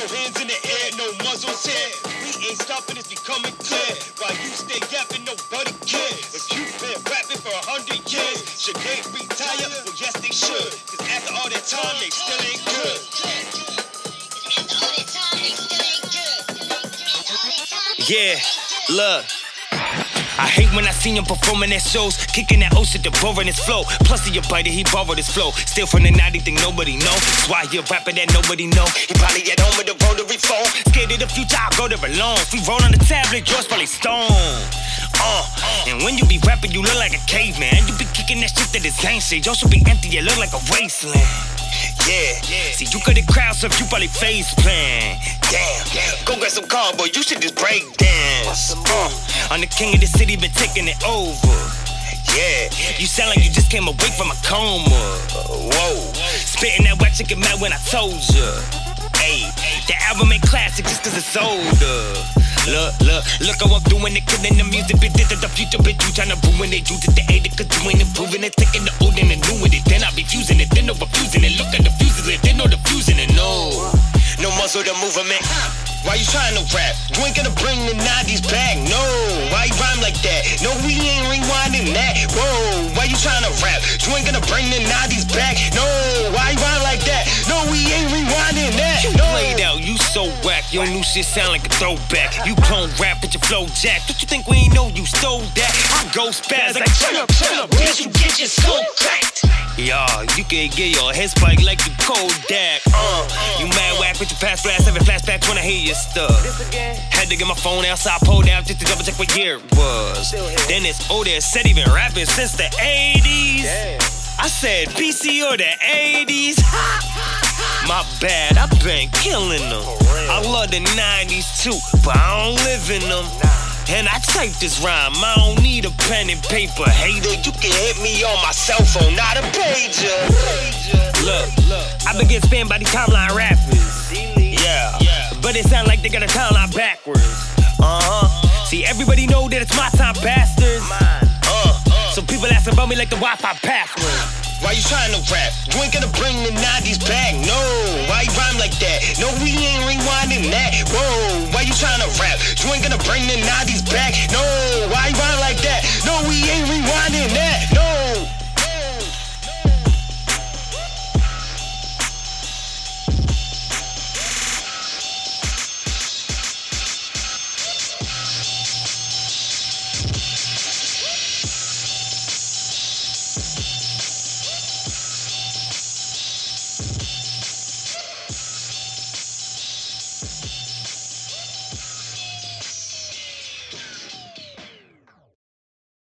hands in the air, no muzzles here. We ain't stopping, it's becoming clear. While you stay yapping, nobody cares. If you've been rapping for 100 years, should they retire? Well, yes, they should. Cause after all that time, they still ain't good. Yeah, look. I hate when I see him performing at shows, kicking that old shit to borrowing his flow. Plus he a biter, he borrowed his flow. Still from the 90s, think nobody know. That's why he a rapper that nobody know. He probably at home with a rotary phone. Scared of the future, I'll go there alone. If we roll on the tablet, yours probably stone. And when you be rapping, you look like a caveman. You be kicking that shit that is ain't shit. Yours should be empty, it look like a wasteland. Yeah, see, you could've crowd surf, you probably face plan. Damn, go grab some cardboard, you should just break dance. I'm the king of the city, been taking it over. Yeah, you sound like you just came away from a coma. Whoa, spitting that whack chicken mad when I told ya. Ayy, the album ain't classic just cause it's older. Look how I'm doing it, killing the music, bitch, this is the future, bitch, you tryna ruin it. You just the hater, cause you ain't improving it, taking the old and the new with it. Then I be fusing it, then no refusing it. Look at the fuses, they know the fusing it, no muscle to movement. Why you trying to rap? You ain't gonna bring the 90s back, no. Why you rhyme like that? No, we ain't rewinding that. Whoa, why you trying to rap? You ain't gonna bring the 90s back, no. Why you rhyme like that? No, we ain't rewinding that. You played out, you so whack. Your new shit sound like a throwback. You clone rap with your flow jack. Don't you think we ain't know you stole that? I go spaz like chill up, bitch, you get your soul cracked. Y'all, you can get your head spiked like you Kodak. You mad whack with your past blast, having flashbacks when I hear your stuff. Had to get my phone outside, pulled out just to double check what year it was. Then it's older, said he been rapping since the 80s. I said BC or the 80s. My bad, I been killing them. I love the 90s too, but I don't live in them. And I type this rhyme, I don't need a pen and paper. Hater, you can hit me on my cell phone, not a pager. Look, I been getting spammed by these timeline rappers. Yeah, but it sound like they got a timeline backwards. See, everybody know that it's my time, bastards. So people ask about me like the Wi-Fi password. Why you trying to rap? You ain't gonna bring the 90s back, no. Why you rhyme like that? No, we ain't rewinding that. Whoa, why you trying to rap? You ain't gonna bring the 90s back, no. Why you rhyme like that? No, we ain't rewinding that, no.